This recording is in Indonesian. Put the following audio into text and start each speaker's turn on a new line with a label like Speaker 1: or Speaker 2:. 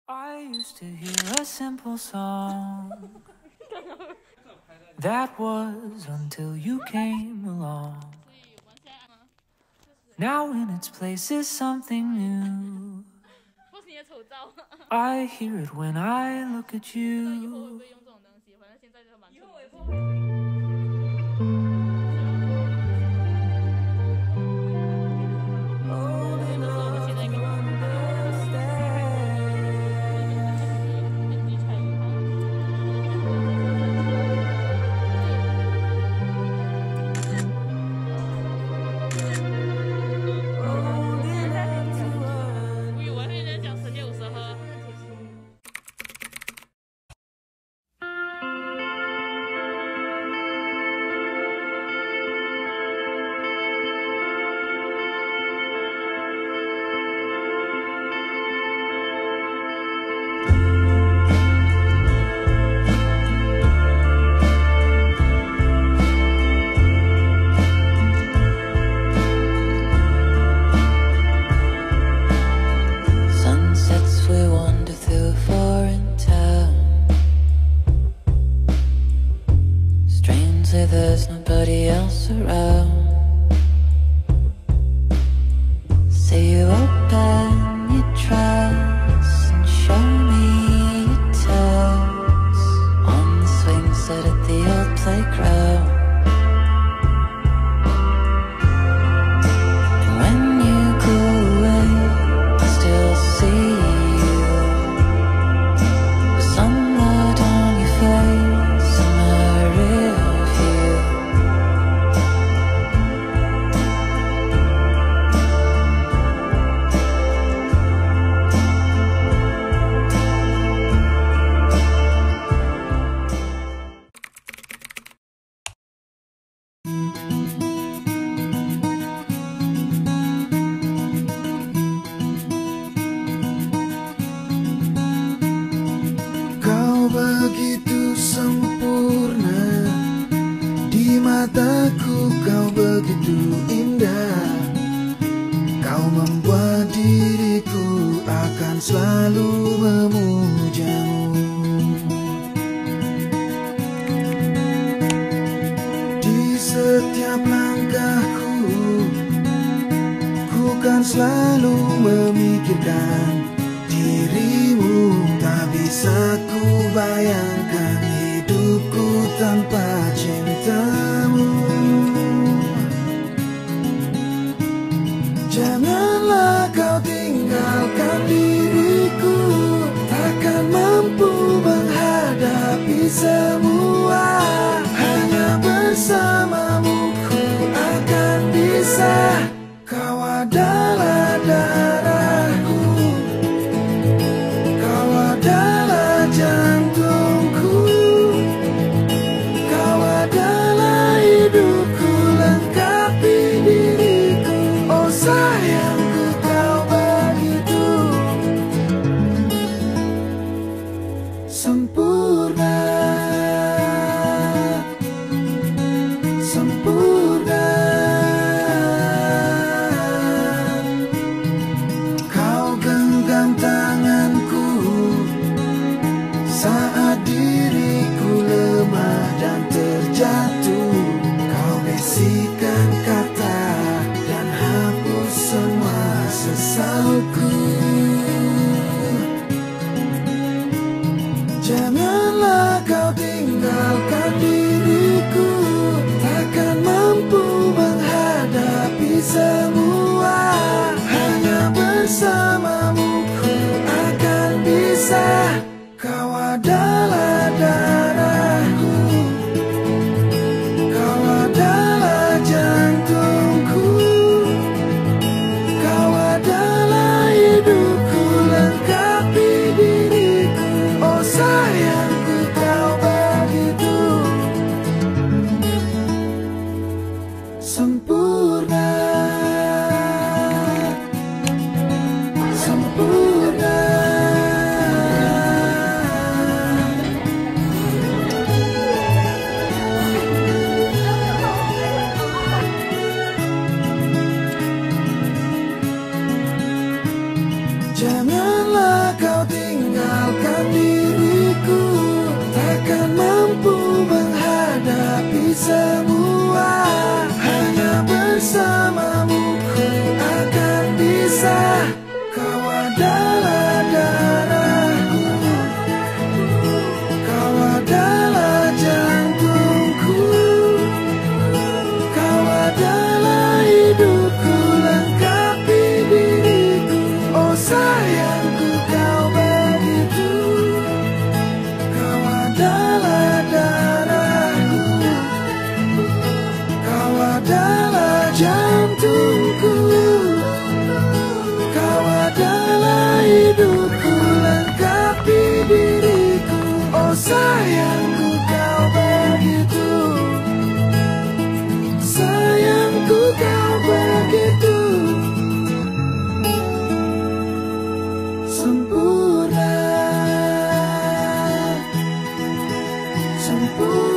Speaker 1: I used to hear a simple song. That was until you came along. Now in its place is something new. I hear it when I look at you. There's nobody else around. Say you open your trust and show me your toes on the swing set at the old playground. And when you go away, I still see you, with somewhat on your face and my real.
Speaker 2: Begitu sempurna di mataku, kau begitu indah. Kau membuat diriku akan selalu memujamu. Di setiap langkahku, ku kan selalu memikirkan dirimu. Tak bisa ku bayangkan hidupku tanpa cintamu. Janganlah kau tinggalkan diriku, takkan mampu menghadapi semua. Hanya bersamamu ku akan bisa. Kau adalah darahku, kau adalah jantungku, kau adalah hidupku, lengkapi diriku. Oh sayangku, kau begitu sempurna, sempurna. Kau genggam tanganku saat diriku lemah dan terjatuh. Kau bisikan kata dan hapus semua sesalku. Janganlah kau tinggalkan diriku, takkan mampu menghadapi semua. Hanya bersamamu ku akan bisa. Kau adalah darahku, kau adalah jantungku, kau adalah hidupku. semua. Hanya bersamamu ku akan bisa. Kau adalah darahku, kau adalah jantungku, kau adalah hidupku, lengkapi diriku. Oh sayangku kau begitu. Kau adalah darahku, kau adalah jantungku, kau adalah hidupku, lengkapi diriku. Oh sayangku kau begitu, sayangku kau begitu sempurna, sempurna.